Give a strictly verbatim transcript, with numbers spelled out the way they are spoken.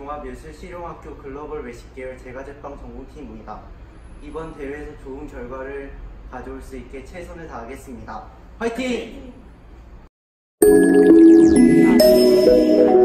종합예술실용학교 글로벌 외식계열 제과제빵 전공팀입니다. 이번 대회에서 좋은 결과를 가져올 수 있게 최선을 다하겠습니다. 화이팅!